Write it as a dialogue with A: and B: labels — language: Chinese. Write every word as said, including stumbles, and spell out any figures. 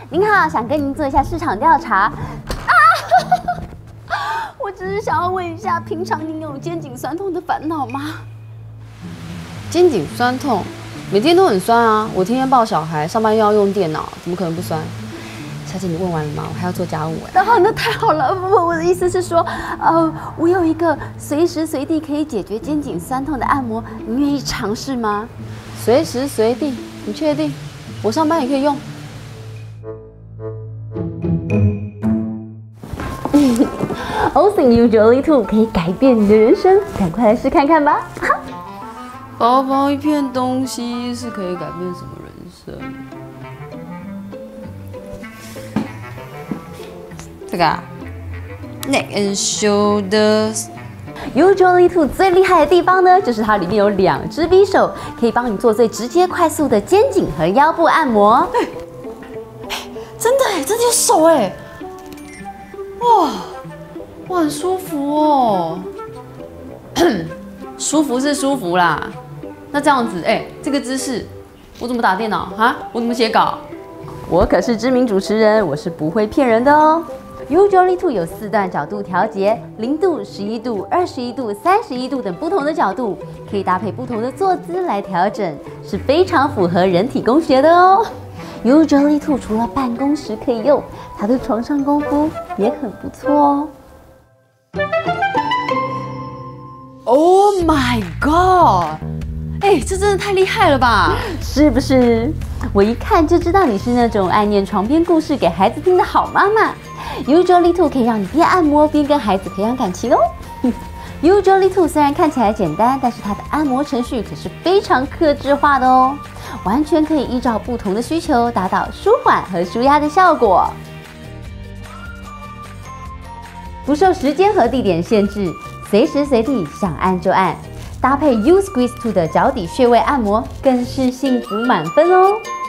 A: 您好，想跟您做一下市场调查。啊！我只是想要问一下，平常您有肩颈酸痛的烦恼吗？
B: 肩颈酸痛，每天都很酸啊！我天天抱小孩，上班又要用电脑，怎么可能不酸？小姐，你问完了吗？我还要做家务哎。
A: 好，那太好了。不不，我的意思是说，呃，我有一个随时随地可以解决肩颈酸痛的按摩，你愿意尝试吗？
B: 随时随地？你确定？我上班也可以用。
A: O S I M uJolly two 可以改变你的人生，赶快来试看看吧。
B: 薄薄一片东西是可以改变什么人生？这个啊 ，neck and shoulders。
A: uJolly two 最厉害的地方呢，就是它里面有两只匕首，可以帮你做最直接、快速的肩颈和腰部按摩。
B: 哎、真的哎，真的有手哎！哇，哇，很舒服哦。舒服是舒服啦，那这样子，哎、这个姿势，我怎么打电脑啊？我怎么写稿？
A: 我可是知名主持人，我是不会骗人的哦。uJolly two 有四段角度调节，零度、十一度、二十一度、三十一度等不同的角度，可以搭配不同的坐姿来调整，是非常符合人体工学的哦。uJolly two 除了办公时可以用，它的床上功夫也很不错哦。
B: Oh my god！ 哎、欸，这真的太厉害了吧？
A: 是不是？我一看就知道你是那种爱念床边故事给孩子听的好妈妈。uJolly two 可以让你边按摩边跟孩子培养感情哦。uJolly two 虽然看起来简单，但是它的按摩程序可是非常客制化的哦，完全可以依照不同的需求达到舒缓和舒压的效果，不受时间和地点限制，随时随地想按就按。搭配 uSqueeze two 的脚底穴位按摩，更是幸福满分哦。